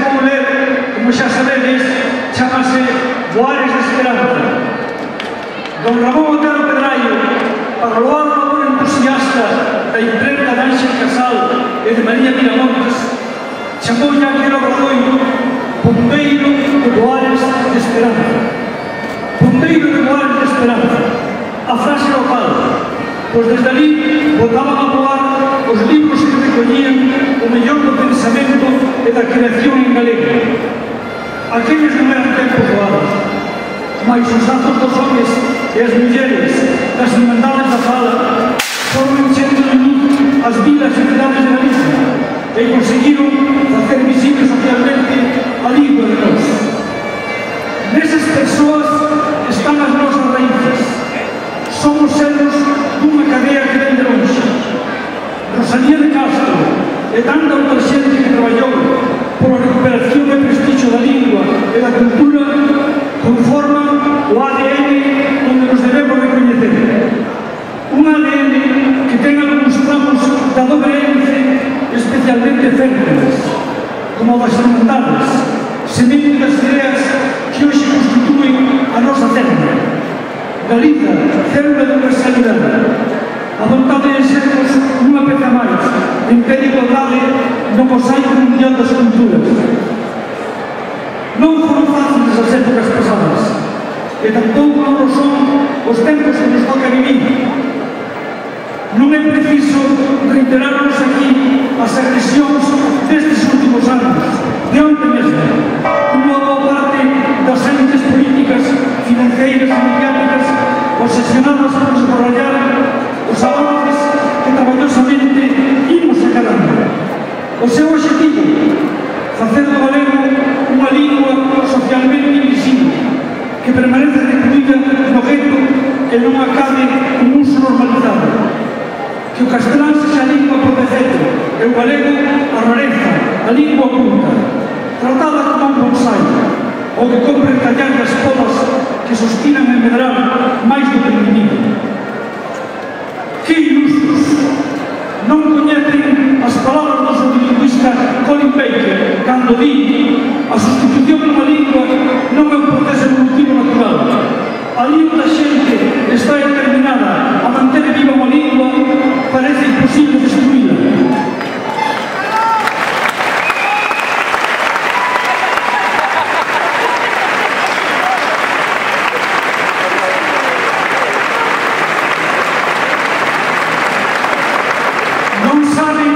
vou ler, como xa sabedes, chamase Boares de Esperanza. Don Ramón Otero Pedraio, para loar o labor entusiasta da imprenta de Ángel Casal e de María Miramontes, chamou ya aquel obradoiro Ponteiro de Boares de Esperanza. Ponteiro de Boares de Esperanza. A frase local, pois desde ali botaban a voar os libros que recollían o mellor do pensamento e da creación en galego. Aqueles non eran tempos doados, mais os lazos dos homens e as mulleres das irmandades da fala foron enchendo de luz as vilas e cidades de Galicia e conseguiron facer visible socialmente a lingua de nós. Nesas persoas están as nosas raíces. Somos seres dunha cadea que ven de longe. Rosalía de Castro e tanta outra xente que traballou pola recuperación e prestixio da lingua e da cultura conforman o ADN onde nos debemos recoñecer. Un ADN que ten algúns tramos da dobre hélice especialmente fértiles, como das irmandades, semente das ideas que hoxe constituen a nosa terra. Galiza, célula de universalidade. A vontade de sermos unha peza máis en pé de igualdade no mosaico mundial das culturas. Non foron fáciles as épocas pasadas e tampouco non son os tempos que nos toca vivir. Non é preciso reiterarnos aquí as agresións destes últimos anos, de onde mesmo, como a boa parte das entes políticas, financeiras e mediáticas obsesionadas por esborrallar os avances que traballosamente imos acalando. O seu objetivo, facer do galego unha lingua socialmente invisible, que permanece recluída no gueto e non acabe un uso normalizado. Que o castelán sexa a lingua por defecto e o galego a rareza, a lingua oculta, tratada como un bonsai, o que compre tallar as podas que sostinan e medrar máis do que individuo. Que ilustres! Non coñecen as palabras do seu lingüista Colin Baker cando di a sustitución dunha lingua non é un proceso evolutivo natural. Ali onde a xente está determinada a manter viva unha lingua, parece imposible destruíla. Non saben,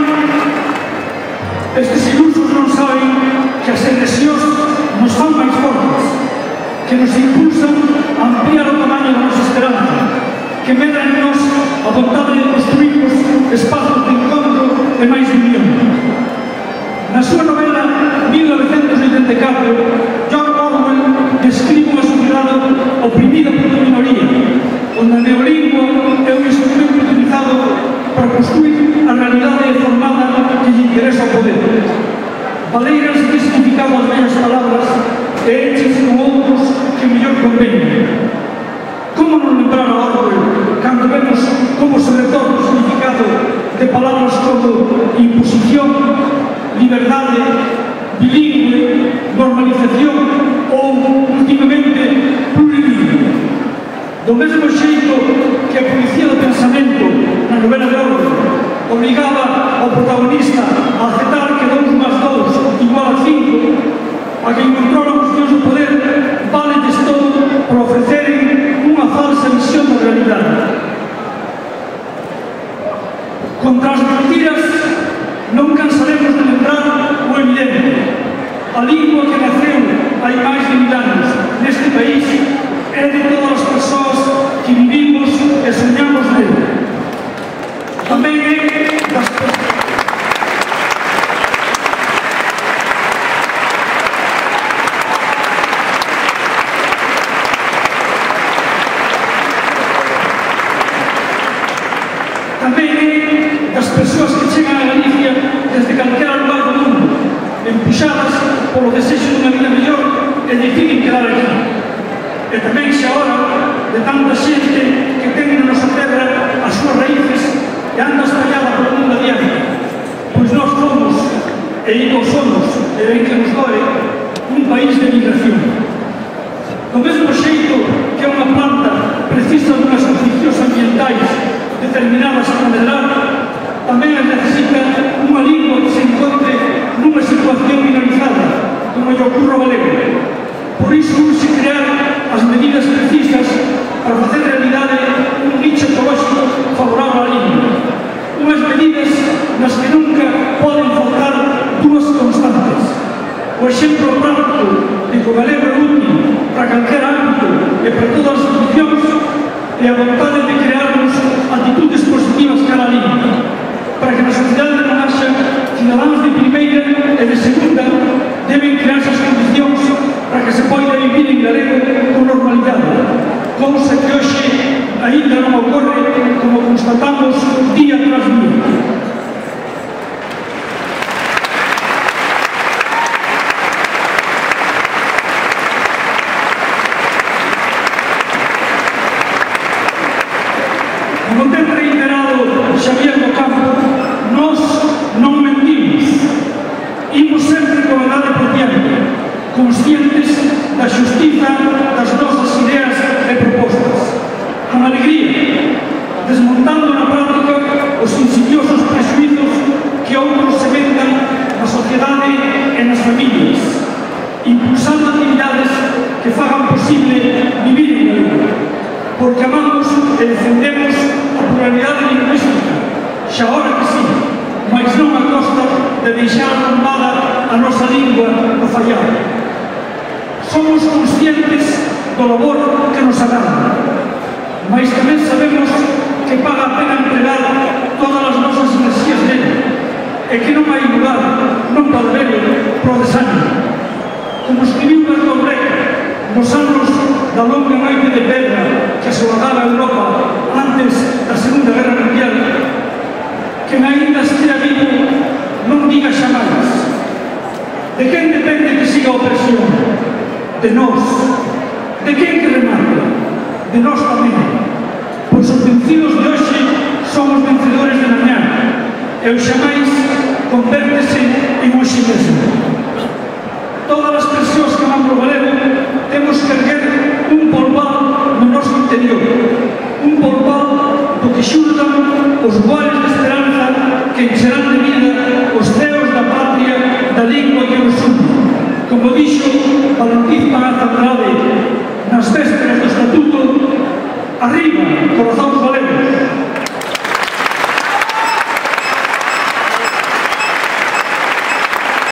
estes ilusos non saben que as agresións nos fan máis fortes, que nos impulsan a ampliar o tamaño da nosa esperanza, que medra en nós a vontade de construirnos espazos de encontro e máis de unión. Na súa novela 1984, George Orwell describe unha sociedade oprimida por unha minoría, onde a neolingua é un instrumento utilizado para construir a realidade formada que lle interesa o poder. Valeiras de significado as bellas palabras e eches con outros que mellor conveñen. Como non lembrar a Orwell cando vemos como se retorna o significado de palabras como imposición, liberdade, bilingüe, normalización ou, últimamente, plurilingüe. Do mesmo xeito que a policía do pensamento na novela de Orwell obligaba ao protagonista a aceptar que 2 más 2 igual a 5, a que encontraron os dios do poder vale-lles todo por ofreceren unha falsa visión da realidade. Contra as mentiras non cansaremos de lembrar o evidente. A lingua que naceu hai máis de 1000 anos neste país é de todas as persoas que vivimos e soñamos nele. Tamén é das persoas. Tamén é das persoas que chegan a Galicia desde calquera lugar do mundo, empuxadas polo desexo dunha vida mellor e deciden quedar aquí. E tamén xa ahora de tanta xente que ten na nosa terra as súas raíces e anda espallada polo mundo adiante, pois nós somos e somos e ben que nos doe, un país de migración. Do mesmo xeito que unha planta precisa dunhas condicións ambientais determinadas para medrar, tamén as necesita unha lingua que se encontre nunha situación minorizada, como lle ocurre ao galego. Por iso urxe crear as medidas precisas para facer realidade un nicho ecolóxico favorable á lingua. Unhas medidas nas que nunca poden faltar dúas constantes. O exemplo práctico de que o galego é útil para calquer ámbito e para todas as institucións e a vontade de crearnos actitudes positivas cara á lingua, para que na sociedade non haxa cidadáns de primeira e de segunda. Deben crearse as condicións para que se poida vivir en galego con normalidade, cousa que hoxe ainda non ocorre, como constatamos día tras día. Como ten reiterado Xavier do Campo, nós non mentimos. Imos sempre con a verdade por diante, conscientes da xustiza das nosas ideas e propostas, con alegría, desmontando na práctica os insidiosos prejuizos que outros se vendan na sociedade e nas familias, impulsando actividades que fagan posible vivir en galego, porque amamos e defendemos a pluralidade lingüística, xa ahora que sí, mas non a costa de deixar arrombada a nosa lingua no fallar. Somos conscientes do labor que nos agrada, mas tamén sabemos que paga a pena entregar todas as nosas enerxías nele e que non hai lugar, non para verlo, pro desánimo. Como escribiu Bertolt Brecht nos anos da longa noite de pedra que asolagaba a Europa antes da Segunda Guerra Mundial, quen ainda estea vivo non diga xamais. De quen depende que siga a opresión? De nós. De quen que remate? De nós tamén. Pois os vencidos de hoxe somos vencedores de mañá, e o xamais convértese en hoxe mesmo. Todas as persoas que van pro galego temos que erguer un polvado no noso interior, un polvado do que xurdan os voales de esperanza que encherán de vida os ceos da patria, da lingua que nos une. Como dixo Valentín Pagaza Andrade nas vésperas do estatuto, arriba, corazón